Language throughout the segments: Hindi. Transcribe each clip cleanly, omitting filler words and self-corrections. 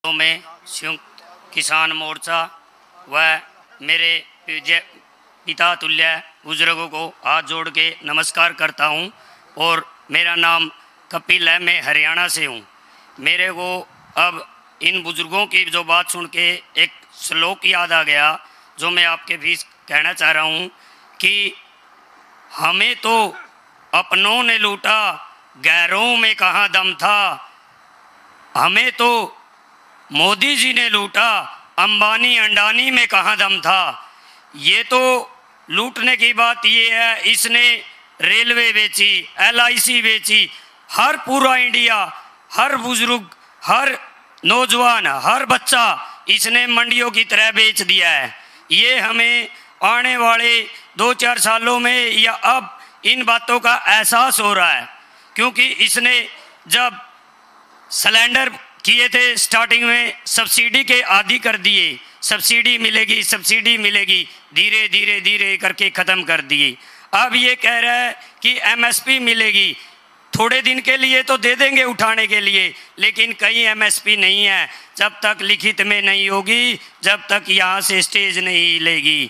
में संयुक्त किसान मोर्चा व मेरे पिता तुल्य बुजुर्गों को हाथ जोड़ के नमस्कार करता हूं। और मेरा नाम कपिल है, मैं हरियाणा से हूं। मेरे को अब इन बुजुर्गों की जो बात सुन के एक श्लोक याद आ गया जो मैं आपके बीच कहना चाह रहा हूं कि हमें तो अपनों ने लूटा, गैरों में कहाँ दम था। हमें तो मोदी जी ने लूटा, अंबानी अंडानी में कहाँ दम था। ये तो लूटने की बात ये है, इसने रेलवे बेची, LIC बेची, हर पूरा इंडिया, हर बुजुर्ग, हर नौजवान, हर बच्चा इसने मंडियों की तरह बेच दिया है। ये हमें आने वाले 2-4 सालों में या अब इन बातों का एहसास हो रहा है, क्योंकि इसने जब सिलेंडर किए थे स्टार्टिंग में सब्सिडी के आदी कर दिए, सब्सिडी मिलेगी सब्सिडी मिलेगी, धीरे धीरे धीरे करके ख़त्म कर दिए। अब ये कह रहा है कि MSP मिलेगी, थोड़े दिन के लिए तो दे देंगे उठाने के लिए, लेकिन कहीं MSP नहीं है जब तक लिखित में नहीं होगी, जब तक यहाँ से स्टेज नहीं हिलेगी।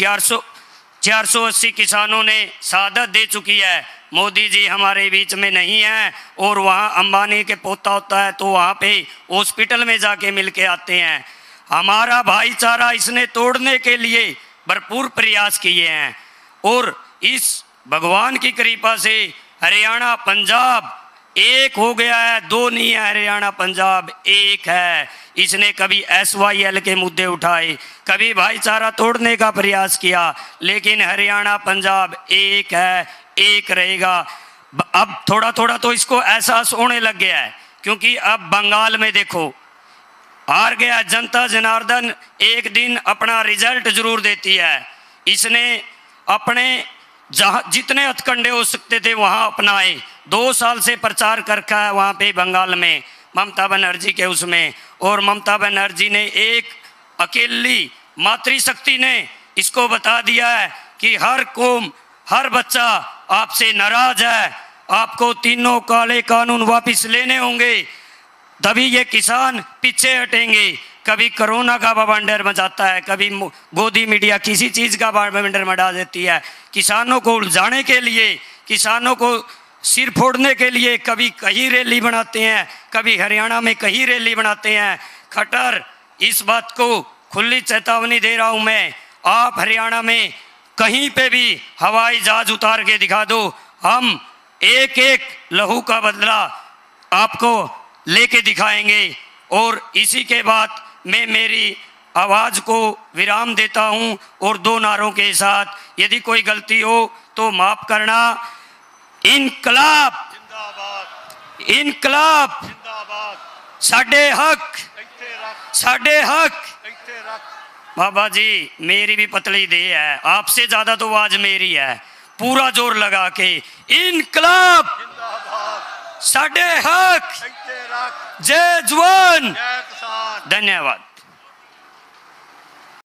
480 किसानों ने शहादत दे चुकी है। मोदी जी हमारे बीच में नहीं है, और वहाँ अंबानी के पोता होता है तो वहाँ पे हॉस्पिटल में जाके मिल के आते हैं। हमारा भाईचारा इसने तोड़ने के लिए भरपूर प्रयास किए हैं, और इस भगवान की कृपा से हरियाणा पंजाब एक हो गया है, दो नहीं है, हरियाणा पंजाब एक है। इसने कभी SYL के मुद्दे उठाए, कभी भाईचारा तोड़ने का प्रयास किया, लेकिन हरियाणा पंजाब एक है, एक रहेगा। अब थोड़ा थोड़ा तो इसको एहसास होने लग गया है, क्योंकि अब बंगाल में देखो हार गया जनता जनार्दन, एक दिन अपना रिजल्ट जरूर देती है। इसने अपने जहाँ जितने हथकंडे हो सकते थे वहाँ अपनाए, 2 साल से प्रचार कर रखा है वहाँ पे बंगाल में ममता बनर्जी के उसमें, और ममता बनर्जी ने एक अकेली मातृशक्ति ने इसको बता दिया है कि हर कौम, हर बच्चा आपसे नाराज है, आपको तीनों काले कानून वापस लेने होंगे, तभी ये किसान पीछे हटेंगे। कभी कोरोना का बवंडर मचाता है, कभी गोदी मीडिया किसी चीज़ का बवंडर मचा देती है, किसानों को उलझाने के लिए, किसानों को सिर फोड़ने के लिए कभी कहीं रैली बनाते हैं, कभी हरियाणा में कहीं रैली बनाते हैं। खट्टर, इस बात को खुली चेतावनी दे रहा हूँ मैं, आप हरियाणा में कहीं पे भी हवाई जहाज उतार के दिखा दो, हम एक एक लहू का बदला आपको लेके दिखाएंगे। और इसी के बाद मैं मेरी आवाज़ को विराम देता हूं, और 2 नारों के साथ, यदि कोई गलती हो तो माफ करना। इनकलाब जिंदाबाद, इनकलाब जिंदाबाद, साडे हक, साडे हक। बाबा जी मेरी भी पतली दे है, आपसे ज्यादा तो आवाज मेरी है, पूरा जोर लगा के इनकलाब जिंदाबाद, साडे हक, जय जवान, धन्यवाद।